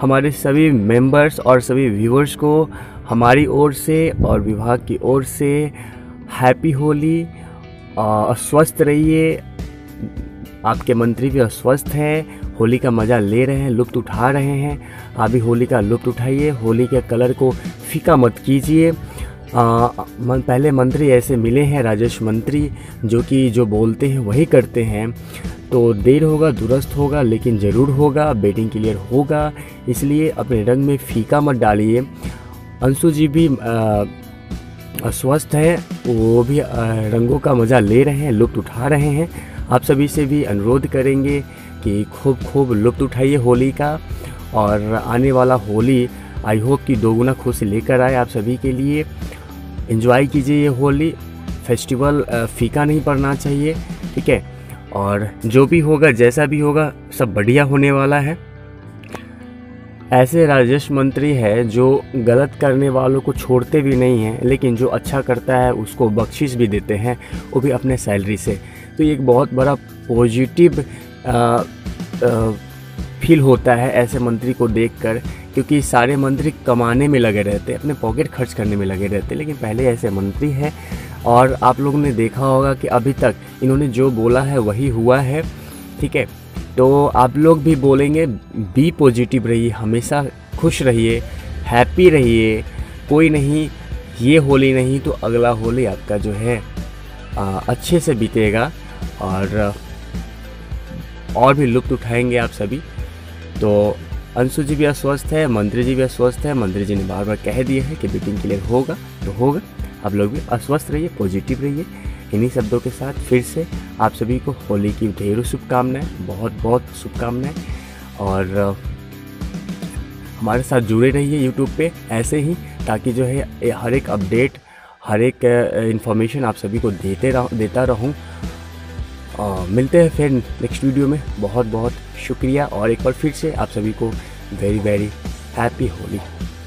हमारे सभी मेंबर्स और सभी व्यूअर्स को हमारी ओर से और विभाग की ओर से हैप्पी होली। स्वस्थ रहिए। आपके मंत्री भी अस्वस्थ हैं, होली का मज़ा ले रहे हैं, लुत्फ़ उठा रहे हैं। आप भी होली का लुत्फ़ उठाइए, होली के कलर को फीका मत कीजिए। पहले मंत्री ऐसे मिले हैं, राजेश मंत्री, जो बोलते हैं वही करते हैं। तो देर होगा, दुरुस्त होगा, लेकिन ज़रूर होगा, बैटिंग क्लियर होगा। इसलिए अपने रंग में फीका मत डालिए। अंशु जी भी अस्वस्थ है, वो भी रंगों का मज़ा ले रहे हैं, लुत्फ़ उठा रहे हैं। आप सभी से भी अनुरोध करेंगे कि खूब लुत्फ़ उठाइए होली का, और आने वाला होली आई होप कि दोगुना खुशी लेकर आए आप सभी के लिए। एंजॉय कीजिए ये होली फेस्टिवल, फीका नहीं पड़ना चाहिए, ठीक है। और जो भी होगा, जैसा भी होगा, सब बढ़िया होने वाला है। ऐसे राजेश मंत्री है जो गलत करने वालों को छोड़ते भी नहीं हैं, लेकिन जो अच्छा करता है उसको बख्शिश भी देते हैं, वो भी अपने सैलरी से। तो ये एक बहुत बड़ा पॉजिटिव फील होता है ऐसे मंत्री को देखकर, क्योंकि सारे मंत्री कमाने में लगे रहते हैं, अपने पॉकेट खर्च करने में लगे रहते हैं, लेकिन पहले ऐसे मंत्री हैं। और आप लोगों ने देखा होगा कि अभी तक इन्होंने जो बोला है वही हुआ है, ठीक है। तो आप लोग भी बोलेंगे, बी पॉजिटिव रहिए, हमेशा खुश रहिए, हैप्पी रहिए। कोई नहीं, ये होली नहीं तो अगला होली आपका जो है अच्छे से बीतेगा, और भी लुत्फ़ उठाएंगे आप सभी। तो अंशु जी भी अस्वस्थ है, मंत्री जी भी अस्वस्थ है। मंत्री जी ने बार बार कह दिया है कि बैटिंग क्लियर होगा तो होगा। आप लोग भी अस्वस्थ रहिए, पॉजिटिव रहिए। इन्हीं शब्दों के साथ फिर से आप सभी को होली की ढेरों शुभकामनाएं, बहुत बहुत शुभकामनाएं। और हमारे साथ जुड़े रहिए यूट्यूब पे ऐसे ही, ताकि जो है हर एक अपडेट, हर एक इन्फॉर्मेशन आप सभी को देता रहूं। मिलते हैं फिर नेक्स्ट वीडियो में। बहुत बहुत शुक्रिया, और एक बार फिर से आप सभी को वेरी वेरी हैप्पी होली।